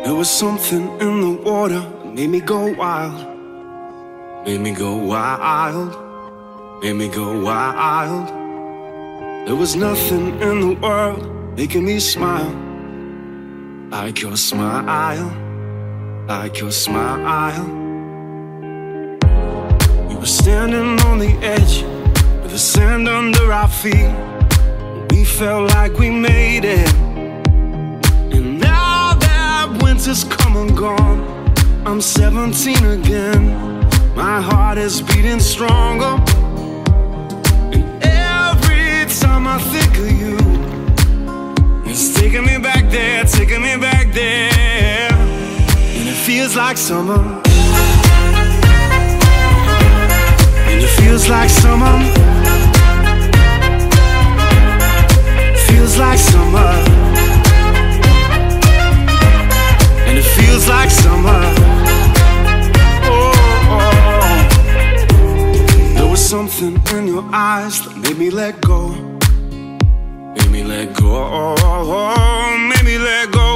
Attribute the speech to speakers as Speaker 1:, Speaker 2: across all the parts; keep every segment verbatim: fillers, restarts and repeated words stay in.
Speaker 1: There was something in the water that made me go wild. Made me go wild. Made me go wild. There was nothing in the world making me smile like your smile, like your smile. We were standing on the edge with the sand under our feet. We felt like we made it. And now that winter's come and gone, I'm seventeen again. My heart is beating stronger. And every time I think of you, it's taking me back there, taking me back there. And it feels like summer. And it feels like summer. Feels like summer. And it feels like summer. Oh, oh. There was something in your eyes that made me let go. Made me let go, made me let go.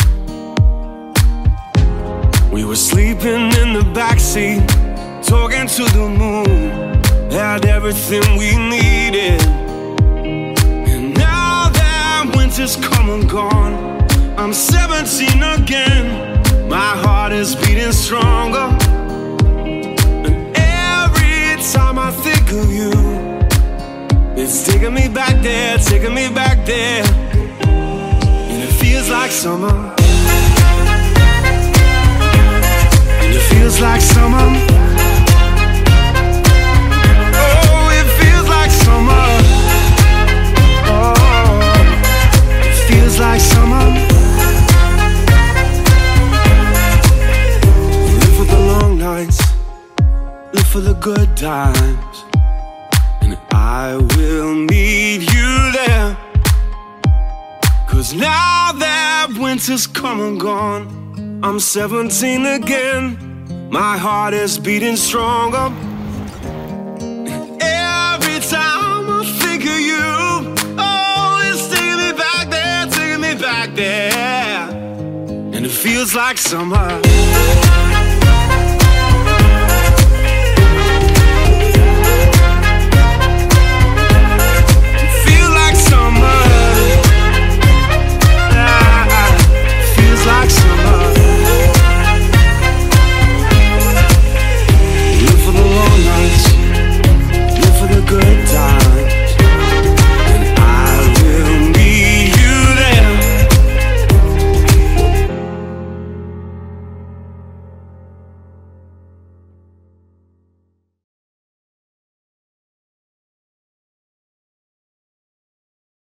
Speaker 1: We were sleeping in the backseat, talking to the moon. Had everything we needed. And now that winter's come and gone, I'm seventeen again. My heart is beating stronger. And every time I think of you, it's taking me back there, taking me back there. And it feels like summer. And it feels like summer. Oh, it feels like summer. Oh, it feels like summer. Live for the long nights, live for the good times. I will meet you there. Cause now that winter's come and gone, I'm seventeen again. My heart is beating stronger. Every time I think of you, oh, it's taking me back there, taking me back there. And it feels like summer.